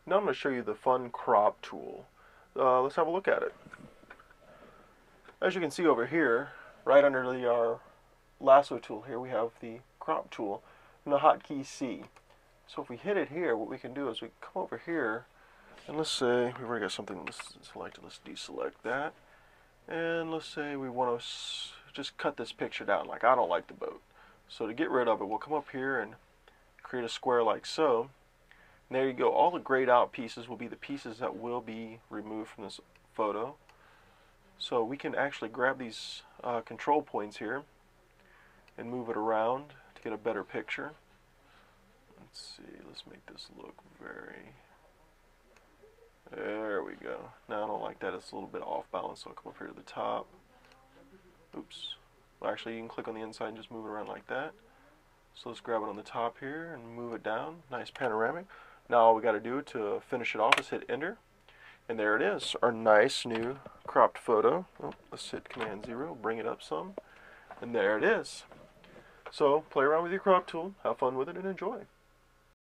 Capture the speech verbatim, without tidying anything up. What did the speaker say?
Now I'm going to show you the fun crop tool. Uh, let's have a look at it. As you can see over here, right under the our lasso tool here, we have the crop tool and the hotkey C. So if we hit it here, what we can do is we come over here, and let's say we've already got something selected. Let's deselect that, and let's say we want to just cut this picture down. Like, I don't like the boat, so to get rid of it, we'll come up here and create a square like so. And there you go. All the grayed out pieces will be the pieces that will be removed from this photo. So we can actually grab these uh, control points here and move it around to get a better picture. Let's see, let's make this look very, there we go. Now I don't like that, it's a little bit off balance, so I'll come up here to the top. Oops. Well, actually, you can click on the inside and just move it around like that. So let's grab it on the top here and move it down. Nice panoramic. Now all we got to do to finish it off is hit enter. And there it is, our nice new cropped photo. Oh, let's hit command zero, bring it up some. And there it is. So play around with your crop tool, have fun with it, and enjoy.